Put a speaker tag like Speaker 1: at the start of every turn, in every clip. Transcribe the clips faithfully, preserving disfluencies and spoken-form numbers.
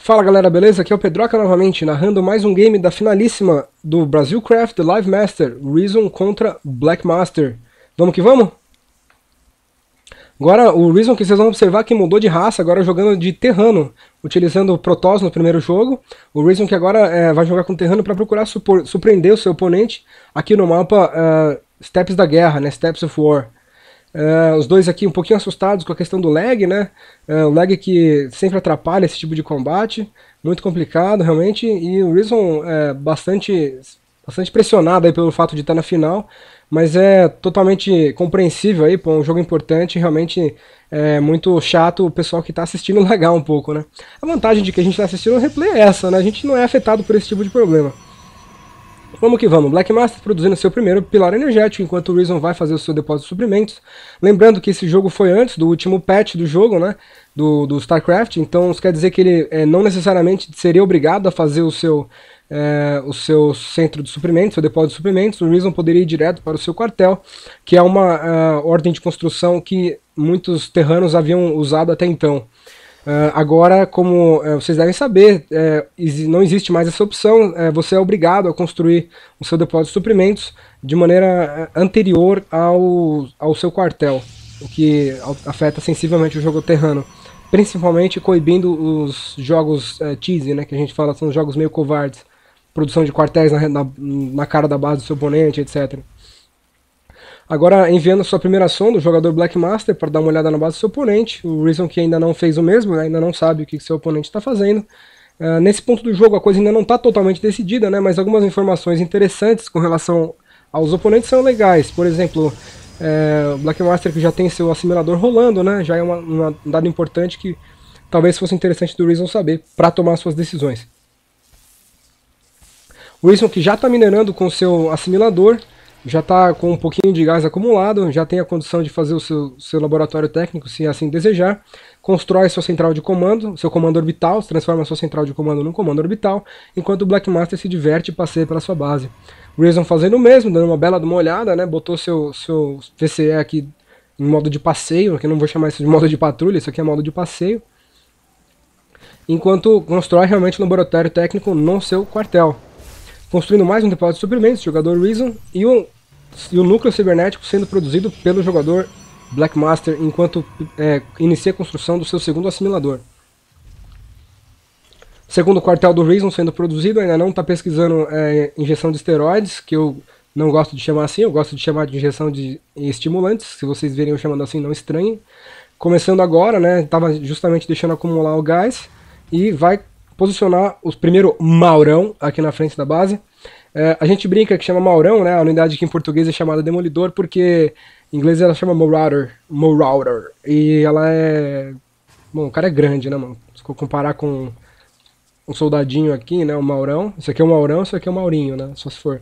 Speaker 1: Fala galera, beleza? Aqui é o Pedroca novamente, narrando mais um game da finalíssima do Brasilcraft The Live Master, Reason contra Black Master. Vamos que vamos? Agora o Reason, que vocês vão observar que mudou de raça, agora jogando de Terrano, utilizando o Protoss no primeiro jogo. O Reason que agora é, vai jogar com Terrano para procurar surpreender o seu oponente aqui no mapa uh, Steppes da Guerra, né? Steppes of War. Uh, os dois aqui um pouquinho assustados com a questão do lag, né? Uh, o lag que sempre atrapalha esse tipo de combate, muito complicado realmente, e o Reason é bastante, bastante pressionado aí pelo fato de estar na final, mas é totalmente compreensível aí, pô, um jogo importante, realmente é muito chato o pessoal que está assistindo lagar um pouco, né? A vantagem de que a gente está assistindo o replay é essa, né? A gente não é afetado por esse tipo de problema. Vamos que vamos, Black Master produzindo seu primeiro pilar energético, enquanto o Reason vai fazer o seu depósito de suprimentos. Lembrando que esse jogo foi antes do último patch do jogo, né, do, do StarCraft, então isso quer dizer que ele é, não necessariamente seria obrigado a fazer o seu, é, o seu centro de suprimentos, seu depósito de suprimentos. O Reason poderia ir direto para o seu quartel, que é uma uh, ordem de construção que muitos terranos haviam usado até então. Uh, agora, como uh, vocês devem saber, uh, não existe mais essa opção, uh, você é obrigado a construir o seu depósito de suprimentos de maneira uh, anterior ao, ao seu quartel, o que afeta sensivelmente o jogo terrano, principalmente coibindo os jogos uh, cheesy, né, que a gente fala, são jogos meio covardes, produção de quartéis na, na, na cara da base do seu oponente, etcétera. Agora, enviando sua primeira sonda, o jogador Black Master, para dar uma olhada na base do seu oponente. O Reason que ainda não fez o mesmo, né, ainda não sabe o que seu oponente está fazendo. Uh, nesse ponto do jogo a coisa ainda não está totalmente decidida, né, mas algumas informações interessantes com relação aos oponentes são legais. Por exemplo, é, o Black Master que já tem seu assimilador rolando, né, já é uma, uma, um dado importante que talvez fosse interessante do Reason saber para tomar suas decisões. O Reason que já está minerando com seu assimilador, já está com um pouquinho de gás acumulado, já tem a condição de fazer o seu, seu laboratório técnico, se assim desejar, constrói sua central de comando, seu comando orbital, transforma a sua central de comando num comando orbital, enquanto o Black Master se diverte e passeia pela sua base. O Reason fazendo o mesmo, dando uma bela uma olhada, né, botou seu, seu V C E aqui em modo de passeio, que eu não vou chamar isso de modo de patrulha, isso aqui é modo de passeio, enquanto constrói realmente o laboratório técnico no seu quartel. Construindo mais um depósito de suprimentos, jogador Reason, e o, e o núcleo cibernético sendo produzido pelo jogador Black Master, enquanto é, inicia a construção do seu segundo assimilador. Segundo quartel do Reason sendo produzido, ainda não está pesquisando é, injeção de esteroides, que eu não gosto de chamar assim, eu gosto de chamar de injeção de estimulantes, se vocês verem eu chamando assim, não estranhem. Começando agora, né, estava justamente deixando acumular o gás, e vai posicionar o primeiro Maurão aqui na frente da base. É, a gente brinca que chama Maurão, né? A unidade que em português é chamada Demolidor, porque em inglês ela chama Marauder, Marauder. E ela é... Bom, o cara é grande, né, mano? Se eu comparar com um soldadinho aqui, né? O Maurão. Isso aqui é o Maurão, isso aqui é o Maurinho, né? Só se for.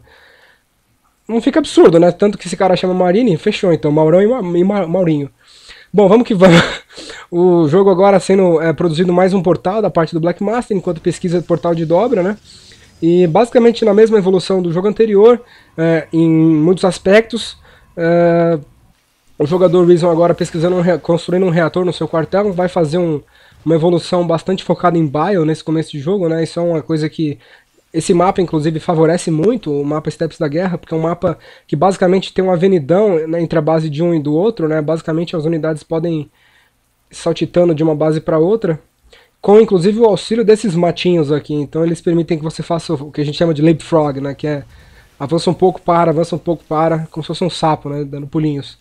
Speaker 1: Não fica absurdo, né? Tanto que esse cara chama Marine, fechou então. Maurão e, Ma e Ma Maurinho. Bom, vamos que vamos. O jogo agora sendo é, produzido mais um portal da parte do Black Master, enquanto pesquisa o portal de dobra, né? E basicamente na mesma evolução do jogo anterior, é, em muitos aspectos, é, o jogador Reason agora pesquisando, um, construindo um reator no seu quartel, vai fazer um, uma evolução bastante focada em bio nesse começo de jogo, né? Isso é uma coisa que esse mapa, inclusive, favorece muito, o mapa Steppes da Guerra, porque é um mapa que basicamente tem uma avenidão, né, entre a base de um e do outro, né? Basicamente as unidades podem saltitando de uma base para outra, com inclusive o auxílio desses matinhos aqui. Então eles permitem que você faça o que a gente chama de leapfrog, né, que é avança um pouco, para, avança um pouco, para, como se fosse um sapo, né, dando pulinhos.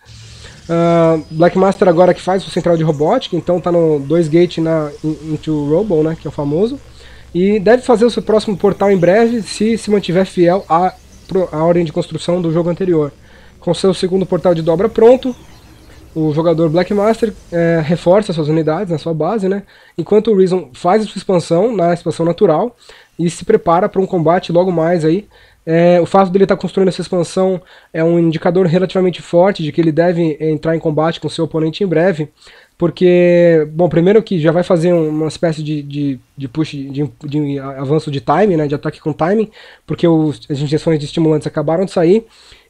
Speaker 1: Uh, Black Master agora que faz o central de robótica, então tá no dois gate na Into Robo, né, que é o famoso, e deve fazer o seu próximo portal em breve, se se mantiver fiel à, à ordem de construção do jogo anterior. Com seu segundo portal de dobra pronto, o jogador Black Master é, reforça suas unidades na sua base, né? Enquanto o Reason faz a sua expansão na expansão natural e se prepara para um combate logo mais aí. É, o fato dele estar construindo essa expansão é um indicador relativamente forte de que ele deve entrar em combate com seu oponente em breve, porque, bom, primeiro que já vai fazer uma espécie de, de, de push, de, de avanço de time, né, de ataque com timing, porque os, as injeções de estimulantes acabaram de sair,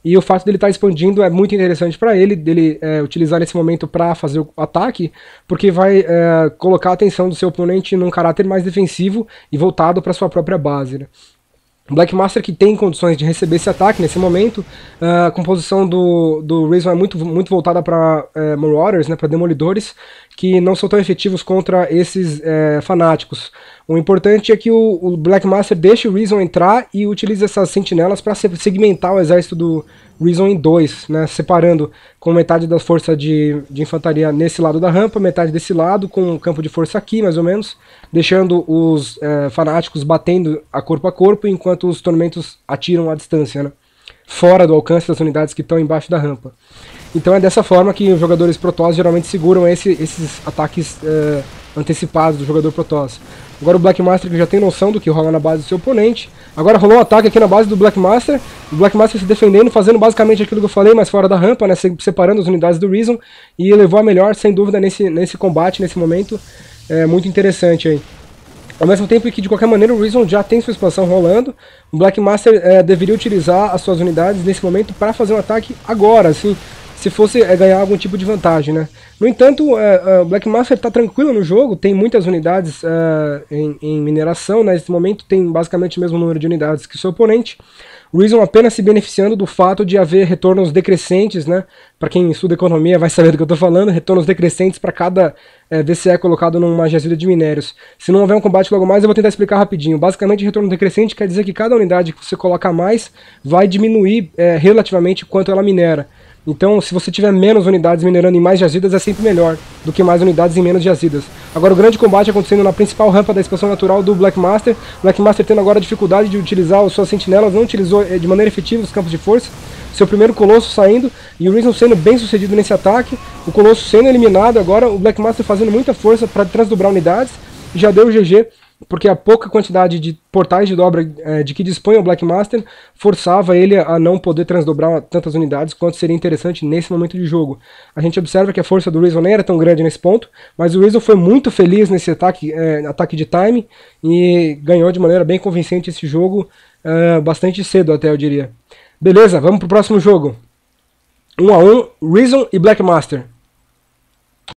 Speaker 1: e o fato dele estar expandindo é muito interessante para ele, dele é, utilizar nesse momento para fazer o ataque, porque vai é, colocar a atenção do seu oponente num caráter mais defensivo e voltado para sua própria base, né? O Black Master que tem condições de receber esse ataque nesse momento, a composição do, do Reason é muito, muito voltada para é, Marauders, né, para demolidores, que não são tão efetivos contra esses é, fanáticos. O importante é que o, o Black Master deixe o Reason entrar e utilize essas sentinelas para segmentar o exército do Reason em dois, né, separando com metade da força de, de infantaria nesse lado da rampa, metade desse lado, com um campo de força aqui, mais ou menos, deixando os é, fanáticos batendo a corpo a corpo, enquanto os tormentos atiram à distância, né, fora do alcance das unidades que estão embaixo da rampa. Então é dessa forma que os jogadores Protoss geralmente seguram esse, esses ataques é, antecipados do jogador Protoss. Agora o Black Master que já tem noção do que rola na base do seu oponente. Agora rolou um ataque aqui na base do Black Master. O Black Master se defendendo, fazendo basicamente aquilo que eu falei, mas fora da rampa, né, separando as unidades do Reason. E levou a melhor, sem dúvida, nesse, nesse combate, nesse momento. É muito interessante aí. Ao mesmo tempo que, de qualquer maneira, o Reason já tem sua expansão rolando. O Black Master é, deveria utilizar as suas unidades nesse momento para fazer um ataque agora, assim, se fosse é, ganhar algum tipo de vantagem, né? No entanto, é, o Black Master está tranquilo no jogo, tem muitas unidades é, em, em mineração, né? Nesse momento tem basicamente o mesmo número de unidades que o seu oponente. O Reason apenas se beneficiando do fato de haver retornos decrescentes, né? Para quem estuda economia vai saber do que eu estou falando, retornos decrescentes para cada é, V C E colocado numa jazida de minérios. Se não houver um combate logo mais, eu vou tentar explicar rapidinho. Basicamente, retorno decrescente quer dizer que cada unidade que você coloca a mais vai diminuir é, relativamente quanto ela minera. Então, se você tiver menos unidades minerando em mais jazidas, é sempre melhor do que mais unidades em menos jazidas. Agora, o grande combate acontecendo na principal rampa da expansão natural do Black Master. Black Master tendo agora a dificuldade de utilizar as suas sentinelas, não utilizou de maneira efetiva os campos de força. Seu primeiro Colosso saindo e o Reason sendo bem sucedido nesse ataque. O Colosso sendo eliminado agora, o Black Master fazendo muita força para transdobrar unidades. Já deu o G G, porque a pouca quantidade de portais de dobra é, de que dispõe o Black Master forçava ele a não poder transdobrar tantas unidades quanto seria interessante nesse momento de jogo. A gente observa que a força do Reason nem era tão grande nesse ponto, mas o Reason foi muito feliz nesse ataque, é, ataque de time e ganhou de maneira bem convincente esse jogo, é, bastante cedo até, eu diria. Beleza, vamos pro próximo jogo. um a um, Reason e Black Master.